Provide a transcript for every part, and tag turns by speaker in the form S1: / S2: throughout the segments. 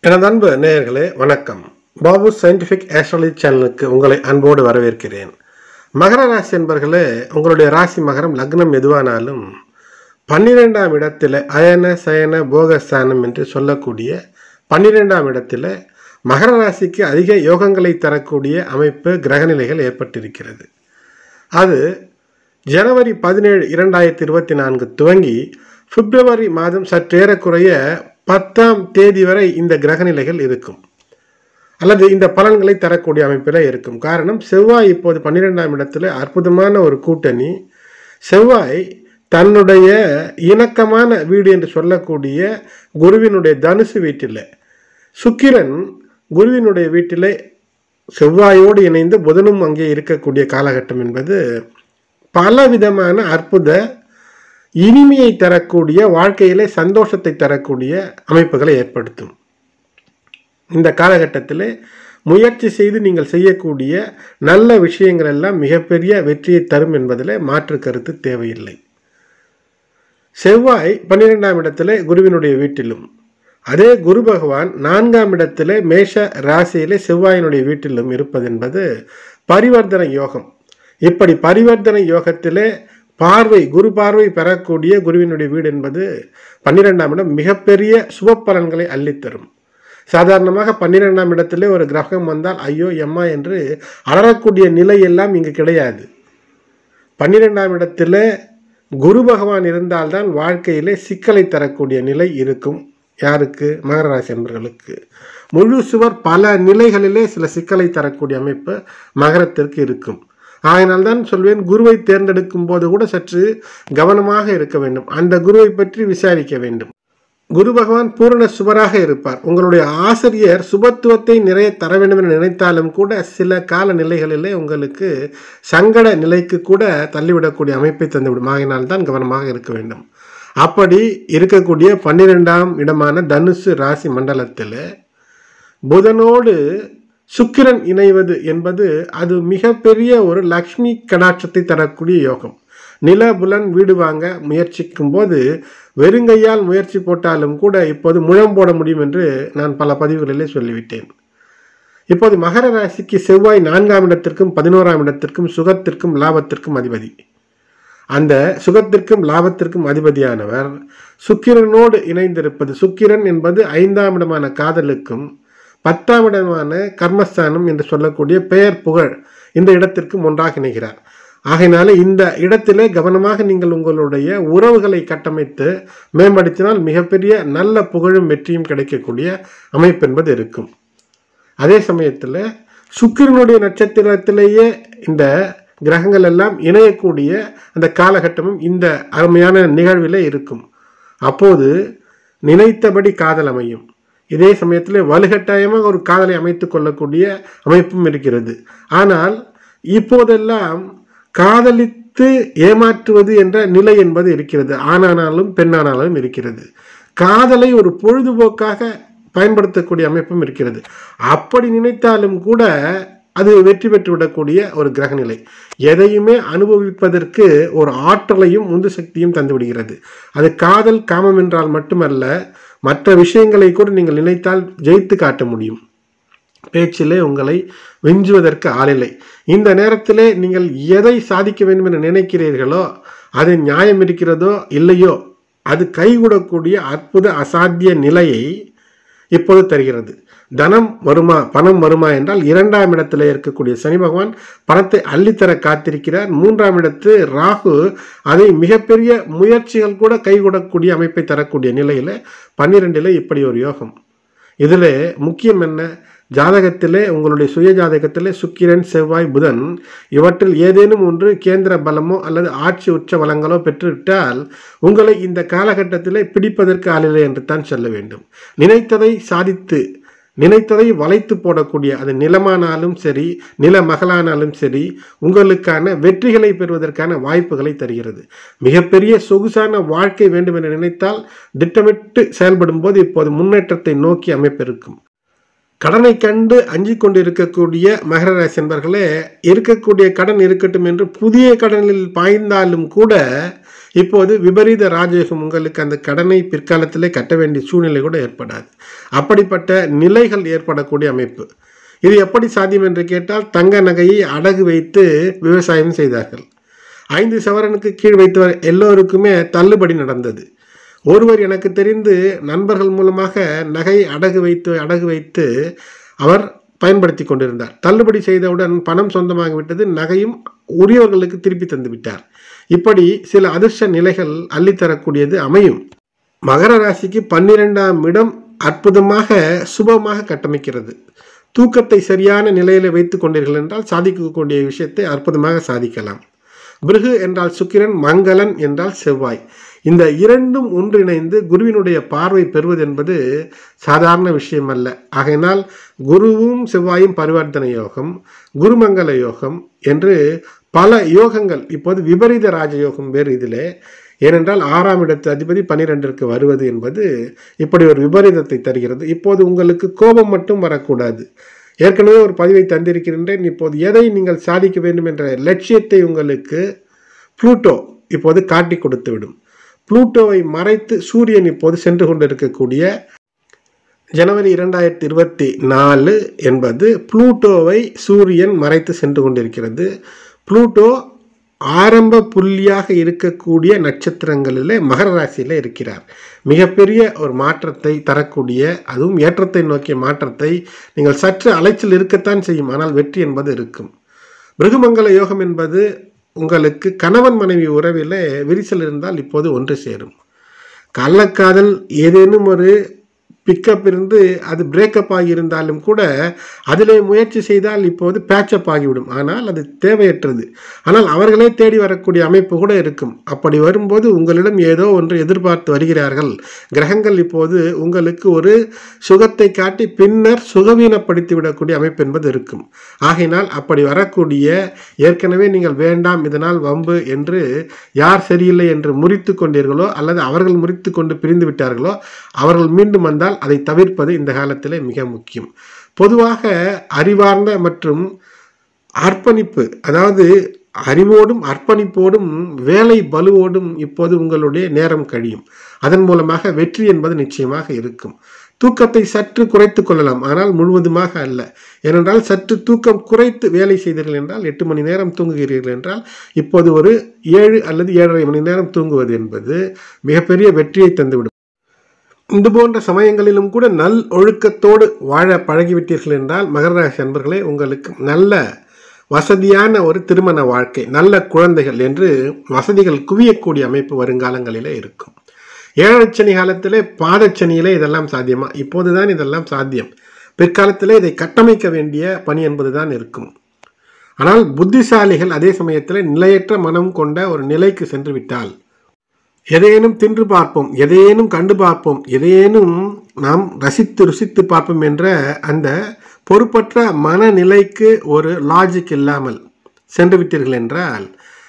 S1: எனது அன்பு நேயர்களே வணக்கம். பாபு சயின்டிஃபிக் ஆஸ்ட்ராலஜி சேனலுக்கு உங்களை அன்போடு வரவேற்கிறேன். மகர ராசி என்பர்களே, உங்களுடைய ராசி மகரம் லக்னம் எதுவானாலும் 12ஆம் இடத்தில் அயன சயன போகஸ்தானம் என்று சொல்லக்கூடிய 12ஆம் இடத்தில் மகர ராசிக்கு அதிக யோகங்களை தரக்கூடிய அமைப்பு கிரகநிலைகள் ஏற்பட்டிருக்கிறது. அது ஜனவரி 17, 2024 துவங்கி பிப்ரவரி மாதம் சற்றேறக்குறைய 10ஆம் தேதி வரை இந்த கிரகநிலைகள் இருக்கும், அல்லது இந்த பலன்களை தரக்கூடிய அமைப்பில் இருக்கும். காரணம், செவ்வாய் இப்போது 12ஆம் இடத்துல அற்புதமான ஒரு கூட்டணி. செவ்வாய் தன்னுடைய இணக்கமான வீடு என்று சொல்லக்கூடிய குருவினுடைய தனுசு வீட்டில், சுக்கிரன் குருவினுடைய வீட்டில் செவ்வாயோடு இணைந்து புதனும் அங்கே இருக்கக்கூடிய காலகட்டம் என்பது பலவிதமான அற்புத இனிமையை தரக்கூடிய, வாழ்க்கையிலே சந்தோஷத்தை தரக்கூடிய அமைப்புகளை ஏற்படுத்தும். இந்த காலகட்டத்தில் முயற்சி செய்து நீங்கள் செய்யக்கூடிய நல்ல விஷயங்கள் எல்லாம் மிகப்பெரிய வெற்றியை தரும் என்பதில் மாற்று கருத்து தேவையில்லை. செவ்வாய் 12ஆம் இடத்துல குருவினுடைய வீட்டிலும், அதே குரு பகவான் 4ஆம் இடத்துல மேஷ ராசியிலே செவ்வாயினுடைய வீட்டிலும் இருப்பது என்பது பரிவர்த்தனை யோகம். இப்படி பரிவர்த்தனை யோகத்திலே குரு பார்வை பெறக்கூடிய குருவினுடைய வீடு என்பது 12ஆம் இடம் மிகப்பெரிய சுப பலன்களை அள்ளித்தரும். சாதாரணமாக 12ஆம் இடத்திலே ஒரு கிரகம் வந்தால் ஐயோ எம்மா என்று அலறக்கூடிய நிலை எல்லாம் இங்கு கிடையாது. 12ஆம் இடத்துல குரு பகவான் இருந்தால்தான் வாழ்க்கையிலே சிக்கலை தரக்கூடிய நிலை இருக்கும். யாருக்கு? மகர ராசி என்பவர்களுக்கு. முழு சுவர் பல நிலைகளிலே சில சிக்கலை தரக்கூடிய அமைப்பு மகரத்திற்கு இருக்கும். ஆகையினால்தான் சொல்வேன், குருவை தேர்ந்தெடுக்கும் போது கூட சற்று கவனமாக இருக்க வேண்டும். அந்த குருவை பற்றி விசாரிக்க வேண்டும். குரு பகவான் பூரண சுபராக இருப்பார். உங்களுடைய ஆசிரியர் சுபத்துவத்தை நிறைய தர வேண்டும் என்று நினைத்தாலும் கூட சில கால நிலைகளிலே உங்களுக்கு சங்கட நிலைக்கு கூட தள்ளிவிடக்கூடிய அமைப்பை தந்துவிடும். ஆகையினால்தான் கவனமாக இருக்க வேண்டும். அப்படி இருக்கக்கூடிய 12ஆம் இடமான தனுசு ராசி மண்டலத்தில் புதனோடு சுக்கிரன் இணைவது என்பது அது மிகப்பெரிய ஒரு லக்ஷ்மி கடாட்சத்தை தரக்கூடிய யோகம். நில புலன் வீடு வாங்க முயற்சிக்கும் போது வெறுங்கையால் முயற்சி போட்டாலும் கூட இப்போது முழம் போட முடியும் என்று நான் பல பதிவுகளிலே சொல்லிவிட்டேன். இப்போது மகர ராசிக்கு செவ்வாய் 4ஆம் இடத்திற்கும் 11ஆம் இடத்திற்கும் சுகத்திற்கும் லாபத்திற்கும் அதிபதி. அந்த சுகத்திற்கும் லாபத்திற்கும் அதிபதியானவர் சுக்கிரனோடு இணைந்திருப்பது. சுக்கிரன் என்பது 5ஆம் இடமான காதலுக்கும் 10ஆம் இடமான கர்மஸ்தானம் என்று சொல்லக்கூடிய பெயர் புகழ் இந்த இடத்திற்கும் ஒன்றாக இணைகிறார். ஆகையினால இந்த இடத்திலே கவனமாக நீங்கள் உங்களுடைய உறவுகளை கட்டமைத்து மேம்படுத்தினால் மிகப்பெரிய நல்ல புகழும் வெற்றியும் கிடைக்கக்கூடிய அமைப்பு என்பது இருக்கும். அதே சமயத்தில் சுக்கிரனுடைய நட்சத்திரத்திலேயே இந்த கிரகங்கள் எல்லாம் இணையக்கூடிய அந்த காலகட்டமும் இந்த அருமையான நிகழ்விலே இருக்கும். அப்போது நினைத்தபடி காதல் அமையும். இதே சமயத்தில் வலுக்கட்டாயமாக ஒரு காதலை அமைத்து கொள்ளக்கூடிய அமைப்பும் இருக்கிறது. ஆனால் இப்போதெல்லாம் காதலித்து ஏமாற்றுவது என்ற நிலை என்பது இருக்கிறது. ஆணானாலும் பெண்ணானாலும் இருக்கிறது. காதலை ஒரு பொழுதுபோக்காக பயன்படுத்தக்கூடிய அமைப்பும் இருக்கிறது. அப்படி நினைத்தாலும் கூட அது வெற்றி பெற்றுவிடக்கூடிய ஒரு கிரகநிலை. எதையுமே அனுபவிப்பதற்கு ஒரு ஆற்றலையும் உந்து சக்தியும் தந்துவிடுகிறது. அது காதல் காமம் என்றால் மட்டுமல்ல, மற்ற விஷயங்களை கூட நீங்கள் நினைத்தால் ஜெயித்து காட்ட முடியும். பேச்சிலே உங்களை விஞ்சுவதற்கு ஆளில்லை. இந்த நேரத்திலே நீங்கள் எதை சாதிக்க வேண்டும் என்று நினைக்கிறீர்களோ, அது நியாயம் இருக்கிறதோ இல்லையோ, அது கைகூடக்கூடிய அற்புத அசாத்திய நிலையை இப்போது தருகிறது. தனம் வருமா, பணம் வருமா என்றால் 2ஆம் இடத்துல இருக்கக்கூடிய சனி பகவான் பணத்தை அள்ளித்தர காத்திருக்கிறார். 3ஆம் இடத்து ராகு அதை மிகப்பெரிய முயற்சிகள் கூட கைகூடக்கூடிய அமைப்பை தரக்கூடிய நிலையில் 12ல் இப்படி ஒரு யோகம். இதில் முக்கியம் என்ன? ஜாதகத்திலே உங்களுடைய சுய ஜாதகத்திலே சுக்கிரன் செவ்வாய் புதன் இவற்றில் ஏதேனும் ஒன்று கேந்திர பலமோ அல்லது ஆட்சி உச்ச பலங்களோ பெற்றுவிட்டால் உங்களை இந்த காலகட்டத்திலே பிடிப்பதற்கு ஆளில்லை என்று தான் சொல்ல வேண்டும். நினைத்ததை வளைத்து போடக்கூடிய, அது நிலமானாலும் சரி நில மகளானாலும் சரி உங்களுக்கான வெற்றிகளை பெறுவதற்கான வாய்ப்புகளை தருகிறது. மிகப்பெரிய சொகுசான வாழ்க்கை வேண்டும் என்று நினைத்தால் திட்டமிட்டு செயல்படும் போது இப்போது முன்னேற்றத்தை நோக்கி அமைப்பிருக்கும். கடனை கண்டு அஞ்சிக் கொண்டு இருக்கக்கூடிய மகர ராசி என்பர்களே, இருக்கக்கூடிய கடன் இருக்கட்டும் என்று புதிய கடனில் பாய்ந்தாலும் கூட இப்போது விபரீத ராஜயோகம் உங்களுக்கு அந்த கடனை பிற்காலத்திலே கட்ட வேண்டிய சூழ்நிலை கூட ஏற்படாது. அப்படிப்பட்ட நிலைகள் ஏற்படக்கூடிய அமைப்பு. இது எப்படி சாத்தியம் என்று கேட்டால், தங்க நகையை அடகு வைத்து விவசாயம் செய்தார்கள். 5 சவரனுக்கு கீழ் வைத்தவர் எல்லோருக்குமே தள்ளுபடி நடந்தது. ஒருவர் எனக்கு தெரிந்து நண்பர்கள் மூலமாக நகை அடகு வைத்து அவர் பயன்படுத்தி கொண்டிருந்தார். தள்ளுபடி செய்தவுடன் பணம் சொந்தமாகிவிட்டது, நகையும் உரியவர்களுக்கு திருப்பி தந்து விட்டார். இப்படி சில அதிர்ஷ்ட நிலைகள் அள்ளித்தரக்கூடியது அமையும். மகர ராசிக்கு 12ஆம் இடம் அற்புதமாக சுபமாக கட்டமைக்கிறது. தூக்கத்தை சரியான நிலையில வைத்துக் கொண்டீர்கள் என்றால் சாதிக்கக்கூடிய விஷயத்தை அற்புதமாக சாதிக்கலாம். பிருகு என்றால் சுக்கிரன், மங்களன் என்றால் செவ்வாய். இந்த இரண்டும் ஒன்றிணைந்து குருவினுடைய பார்வை பெறுவது என்பது சாதாரண விஷயம் அல்ல. ஆகையினால் குருவும் செவ்வாயும் பரிவர்த்தனை யோகம், குருமங்கல யோகம் என்று பல யோகங்கள். இப்போது விபரீத ராஜயோகம் வேறு இதிலே. ஏனென்றால் 6ஆம் இடத்து அதிபதி 12ற்கு வருவது என்பது இப்படி ஒரு விபரீதத்தை தருகிறது. இப்போது உங்களுக்கு கோபம் மட்டும் வரக்கூடாது. ஏற்கனவே ஒரு பதிவை தந்திருக்கின்றேன். இப்போது எதை நீங்கள் சாதிக்க வேண்டும் என்ற லட்சியத்தை உங்களுக்கு புளூட்டோ இப்போது காட்டி கொடுத்து விடும். புளூட்டோவை மறைத்து சூரியன் இப்போது சென்று கொண்டிருக்கக்கூடிய ஜனவரி 2024 என்பது புளூட்டோவை சூரியன் மறைத்து சென்று கொண்டிருக்கிறது. புளூட்டோ ஆரம்ப புள்ளியாக இருக்கக்கூடிய நட்சத்திரங்களிலே மகர ராசியில் இருக்கிறார். மிகப்பெரிய ஒரு மாற்றத்தை தரக்கூடிய, அதுவும் ஏற்றத்தை நோக்கிய மாற்றத்தை. நீங்கள் சற்று அலைச்சல் இருக்கத்தான் செய்யும், ஆனால் வெற்றி என்பது இருக்கும். பிருகுமங்கல யோகம் என்பது உங்களுக்கு கணவன் மனைவி உறவில் விரிசல் இருந்தால் இப்போது ஒன்று சேரும். கள்ளக்காதல் ஏதேனும் ஒரு பிக்கப் இருந்து அது பிரேக்கப் ஆகியிருந்தாலும் கூட அதிலே முயற்சி செய்தால் இப்போது பேட்சப் ஆகிவிடும். ஆனால் அது தேவையற்றது. ஆனால் அவர்களே தேடி வரக்கூடிய அமைப்பு கூட இருக்கும். அப்படி வரும்போது உங்களிடம் ஏதோ ஒன்று எதிர்பார்த்து வருகிறார்கள். கிரகங்கள் இப்போது உங்களுக்கு ஒரு சுகத்தை காட்டி பின்னர் சுகவீனப்படுத்தி விடக்கூடிய அமைப்பு என்பது இருக்கும். ஆகையினால் அப்படி வரக்கூடிய, ஏற்கனவே நீங்கள் வேண்டாம் இதனால் வம்பு என்று யார் சரியில்லை என்று முறித்து கொண்டீர்களோ அல்லது அவர்கள் முறித்து கொண்டு பிரிந்து விட்டார்களோ அவர்கள் மீண்டும் வந்தால் அதை தவிர்ப்பது இந்த காலத்திலே மிக முக்கியம். பொதுவாக அறிவார்ந்த மற்றும் அர்ப்பணிப்பு, அதாவது அறிவோடும் அர்ப்பணிப்போடும் வேலை பலுவோடும் இப்போது உங்களுடைய நேரம் கழியும். அதன் மூலமாக வெற்றி என்பது நிச்சயமாக இருக்கும். தூக்கத்தை சற்று குறைத்து கொள்ளலாம், ஆனால் முழுவதுமாக அல்ல. ஏனென்றால் சற்று தூக்கம் குறைத்து வேலை செய்தீர்கள் என்றால் 8 மணி நேரம் தூங்குகிறீர்கள் என்றால் இப்போது ஒரு 7 அல்லது 7.5 மணி நேரம் தூங்குவது என்பது மிகப்பெரிய வெற்றியை தந்துவிடும். இது போன்ற சமயங்களிலும் கூட நல் ஒழுக்கத்தோடு வாழ பழகிவிட்டீர்கள் என்றால் மகர ராசி அன்பர்களே, உங்களுக்கு நல்ல வசதியான ஒரு திருமண வாழ்க்கை, நல்ல குழந்தைகள் என்று வசதிகள் குவியக்கூடிய அமைப்பு வருங்காலங்களிலே இருக்கும். 7 சனி காலத்திலே பாதச்சனியிலே இதெல்லாம் சாத்தியமா? இப்போதுதான் இதெல்லாம் சாத்தியம். பிற்காலத்திலே இதை கட்டமைக்க வேண்டிய பணி என்பதுதான் இருக்கும். ஆனால் புத்திசாலிகள் அதே சமயத்தில் நிலையற்ற மனம் கொண்ட ஒரு நிலைக்கு சென்று விட்டால், எதையேனும் தின்று பார்ப்போம், எதையேனும் கண்டு பார்ப்போம், எதையேனும் நாம் ரசித்து ருசித்து பார்ப்போம் என்ற அந்த பொறுப்பற்ற மனநிலைக்கு ஒரு லாஜிக் இல்லாமல் சென்று விட்டீர்கள் என்றால்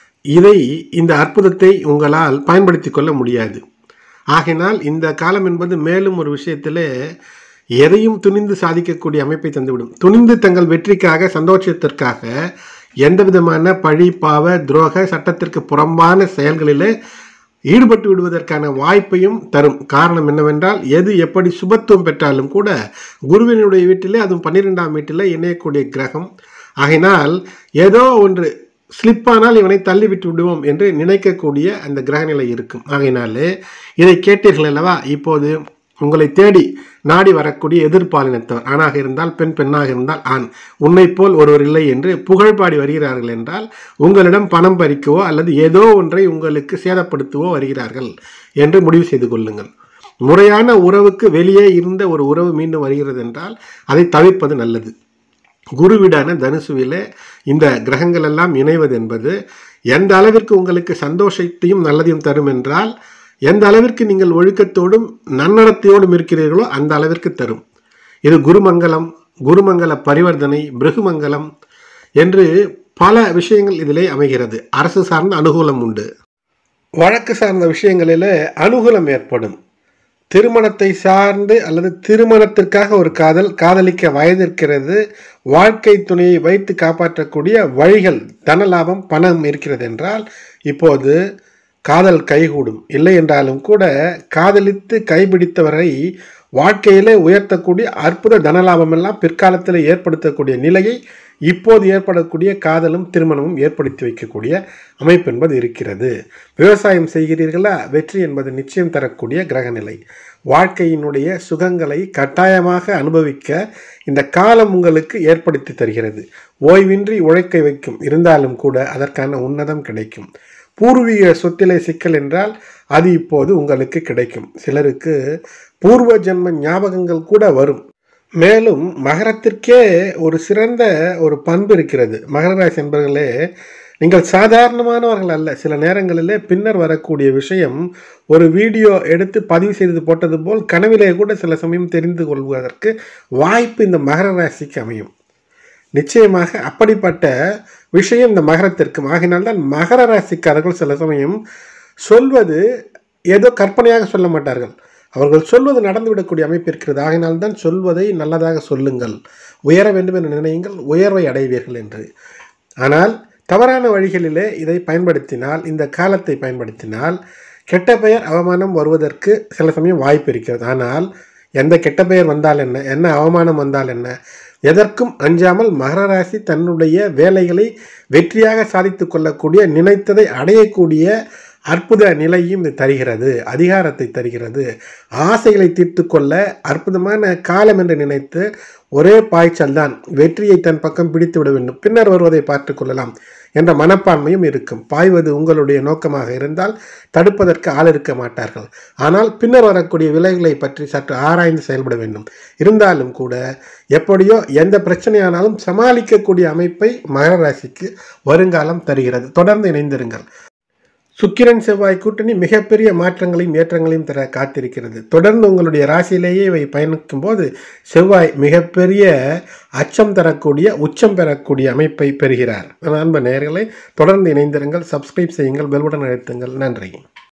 S1: இந்த அற்புதத்தை உங்களால் பயன்படுத்தி கொள்ள முடியாது. ஆகினால் இந்த காலம் என்பது மேலும் ஒரு விஷயத்திலே எதையும் துணிந்து சாதிக்கக்கூடிய அமைப்பை தந்துவிடும். துணிந்து தங்கள் வெற்றிக்காக, சந்தோஷத்திற்காக எந்த விதமான பழி, பாவ, துரோக, சட்டத்திற்கு புறம்பான செயல்களிலே ஈடுபட்டு விடுவதற்கான வாய்ப்பையும் தரும். காரணம் என்னவென்றால், எது எப்படி சுபத்துவம் பெற்றாலும் கூட குருவினுடைய வீட்டிலே, அதுவும் 12ஆம் வீட்டிலே இணையக்கூடிய கிரகம். ஆகினால் ஏதோ ஒன்று ஸ்லிப்பானால் இவனை தள்ளிவிட்டு விடுவோம் என்று நினைக்கக்கூடிய அந்த கிரகநிலை இருக்கும். ஆகையினாலே இதை கேட்டீர்கள் அல்லவா? இப்போது உங்களை தேடி நாடி வரக்கூடிய எதிர்பாலினத்தவர், ஆணாக இருந்தால் பெண், பெண்ணாக இருந்தால் ஆண், உன்னை போல் ஒருவர் இல்லை என்று புகழ்பாடி வருகிறார்கள் என்றால் உங்களிடம் பணம் பறிக்கவோ அல்லது ஏதோ ஒன்றை உங்களுக்கு சேதப்படுத்தவோ வருகிறார்கள் என்று முடிவு செய்து கொள்ளுங்கள். முறையான உறவுக்கு வெளியே இருந்த ஒரு உறவு மீண்டும் வருகிறது என்றால் அதை தவிர்ப்பது நல்லது. குருவிடான தனுசுவிலே இந்த கிரகங்கள் எல்லாம் இணைவது என்பது எந்த அளவிற்கு உங்களுக்கு சந்தோஷத்தையும் நல்லதையும் தரும் என்றால், எந்த அளவிற்கு நீங்கள் ஒழுக்கத்தோடும் நன்னடத்தையோடும் இருக்கிறீர்களோ அந்த அளவிற்கு தரும். இது குருமங்கலம், குருமங்கல பரிவர்த்தனை, பிருகுமங்கலம் என்று பல விஷயங்கள் இதிலே அமைகிறது. அரசு சார்ந்த அனுகூலம் உண்டு. வழக்கு சார்ந்த விஷயங்களில் அனுகூலம் ஏற்படும். திருமணத்தை சார்ந்து அல்லது திருமணத்திற்காக ஒரு காதலிக்க வயது இருக்கிறது, வாழ்க்கை துணையை வைத்து காப்பாற்றக்கூடிய வழிகள், தன லாபம், பணம் இருக்கிறது என்றால் இப்போது காதல் கைகூடும். இல்லை என்றாலும் கூட காதலித்து கைபிடித்தவரை வாழ்க்கையிலே உயர்த்தக்கூடிய அற்புத தனலாபம் எல்லாம் பிற்காலத்தில் ஏற்படுத்தக்கூடிய நிலையை இப்போது ஏற்படக்கூடிய காதலும் திருமணமும் ஏற்படுத்தி வைக்கக்கூடிய அமைப்பு என்பது இருக்கிறது. விவசாயம் செய்கிறீர்களா? வெற்றி என்பது நிச்சயம் தரக்கூடிய கிரகநிலை. வாழ்க்கையினுடைய சுகங்களை கட்டாயமாக அனுபவிக்க இந்த காலம் உங்களுக்கு ஏற்படுத்தி தருகிறது. ஓய்வின்றி உழைக்க வைக்கும். இருந்தாலும் கூட அதற்கான உன்னதம் கிடைக்கும். பூர்வீக சொத்திலே சிக்கல் என்றால் அது இப்போது உங்களுக்கு கிடைக்கும். சிலருக்கு பூர்வ ஜென்ம ஞாபகங்கள் கூட வரும். மேலும் மகரத்திற்கே ஒரு சிறந்த ஒரு பண்பு இருக்கிறது. மகர ராசி என்பவர்களே, நீங்கள் சாதாரணமானவர்கள் அல்ல. சில நேரங்களிலே பின்னர் வரக்கூடிய விஷயம் ஒரு வீடியோ எடுத்து பதிவு செய்து போட்டது போல் கனவிலே கூட சில சமயம் தெரிந்து கொள்வதற்கு வாய்ப்பு இந்த மகர ராசிக்கு அமையும். நிச்சயமாக அப்படிப்பட்ட விஷயம் இந்த மகரத்திற்கும். ஆகினால்தான் மகர ராசிக்காரர்கள் சில சமயம் சொல்வது ஏதோ கற்பனையாக சொல்ல மாட்டார்கள். அவர்கள் சொல்வது நடந்துவிடக்கூடிய அமைப்பு இருக்கிறது. ஆகினால்தான் சொல்வதை நல்லதாக சொல்லுங்கள், உயர வேண்டும் என்று நினையுங்கள், உயர்வை அடைவீர்கள் என்று. ஆனால் தவறான வழிகளிலே இதை பயன்படுத்தினால், இந்த காலத்தை பயன்படுத்தினால் கெட்ட பெயர் அவமானம் வருவதற்கு சில சமயம் வாய்ப்பு இருக்கிறது. ஆனால் எந்த கெட்ட பெயர் வந்தால் என்ன, என்ன அவமானம் வந்தால் என்ன, எதற்கும் அஞ்சாமல் மகர ராசி தன்னுடைய வேலைகளை வெற்றியாக சாதித்து கொள்ளக்கூடிய, நினைத்ததை அடையக்கூடிய அற்புத நிலையும் இது தருகிறது. அதிகாரத்தை தருகிறது. ஆசைகளை தீர்த்து கொள்ள அற்புதமான காலம் என்று நினைத்து ஒரே பாய்ச்சல் தான், வெற்றியை தன் பக்கம் பிடித்து விட வேண்டும், பின்னர் வருவதை பார்த்து கொள்ளலாம் என்ற மனப்பான்மையும் இருக்கும். பாய்வது உங்களுடைய நோக்கமாக இருந்தால் தடுப்பதற்கு ஆள் இருக்க மாட்டார்கள். ஆனால் பின்னர் வரக்கூடிய விலைகளை பற்றி சற்று ஆராய்ந்து செயல்பட வேண்டும். இருந்தாலும் கூட எப்படியோ எந்த பிரச்சனையானாலும் சமாளிக்கக்கூடிய அமைப்பை மகர ராசிக்கு வருங்காலம் தருகிறது. தொடர்ந்து இணைந்திருங்கள். சுக்கிரன் செவ்வாய் கூட்டணி மிகப்பெரிய மாற்றங்களையும் ஏற்றங்களையும் தர காத்திருக்கிறது. தொடர்ந்து உங்களுடைய ராசியிலேயே இவை பயணிக்கும் போது செவ்வாய் மிகப்பெரிய அச்சம் தரக்கூடிய, உச்சம் பெறக்கூடிய அமைப்பை பெறுகிறார். அன்பு நேயர்களே, தொடர்ந்து இணைந்திருங்கள், சப்ஸ்கிரைப் செய்யுங்கள், பெல் பட்டன் அழுத்துங்கள். நன்றி.